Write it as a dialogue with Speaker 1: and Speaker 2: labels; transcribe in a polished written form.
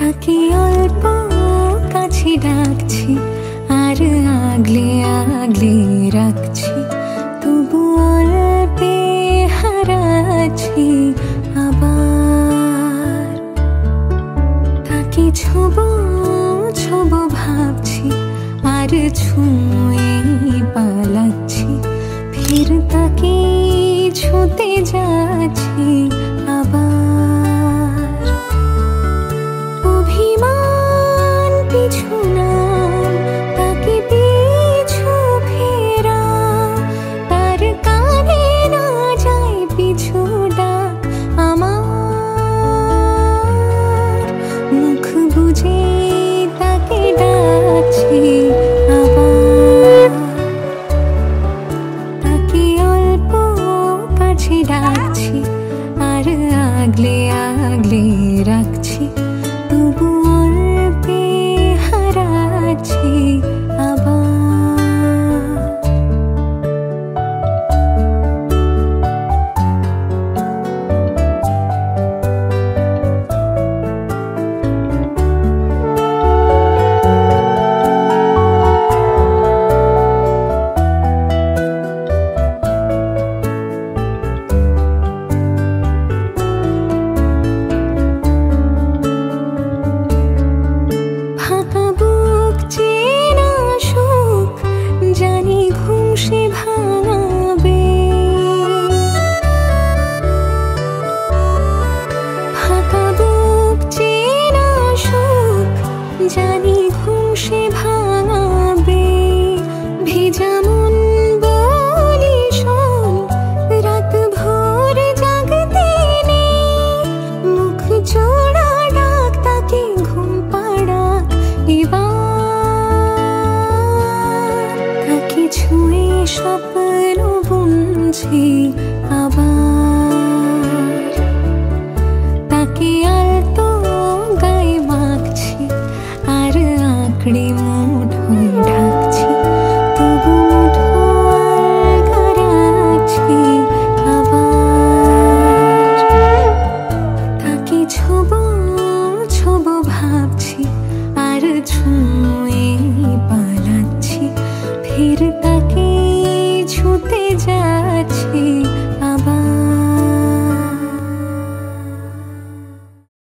Speaker 1: তাকে অল্প কাছে ডাকছি, আর আগলে আগলে রাখছি, তবু অল্পে হারাচ্ছি আবার। তাকে ছোবো ছোবো ভাবছি, আর ছুঁয়ে পালাচ্ছি, ফির তাকে ছুঁতে যাচ্ছি আবার। অভিমান পিছু নাম, তাকে পিছু ফেরা, তার কানে না যায় পিছু ডাক আমার। মুখ বুজে তাকে ডাকছি আবার। তাকে অল্প কাছে ডাকছি, আর আগলে আগলে রাখছি, তবু অল্পে হারাচ্ছি আবার। ফাঁকা বুক চেনা সুখ, জানি ঘুম সে ভাঙাবে। ফাঁকা বুক চেনা সুখ, জানি ঘুম সে ভাঙাবে। ভেজা মন বলি শোন, রাত ভোর জাগতে নেই। মুখ জোড়া ডাক তাকে ঘুম পাড়া এবার। তাকে ছুঁয়ে স্বপ্ন বুনছি আবার। তাকে আলতো গায়ে মাখছি, আর আঁকড়ে মুঠোয় ঢাকছি, তবু মুঠো আলগা রাখছি আবার। তাকে ছোবো ছোবো ভাবছি, আর ছুঁয়ে